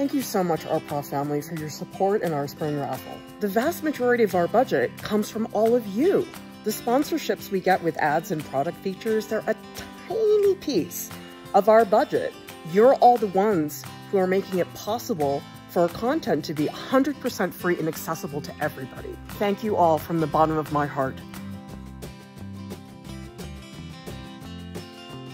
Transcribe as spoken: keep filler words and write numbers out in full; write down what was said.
Thank you so much, our Prof family, for your support in our spring raffle. The vast majority of our budget comes from all of you. The sponsorships we get with ads and product features, they're a tiny piece of our budget. You're all the ones who are making it possible for our content to be one hundred percent free and accessible to everybody. Thank you all from the bottom of my heart.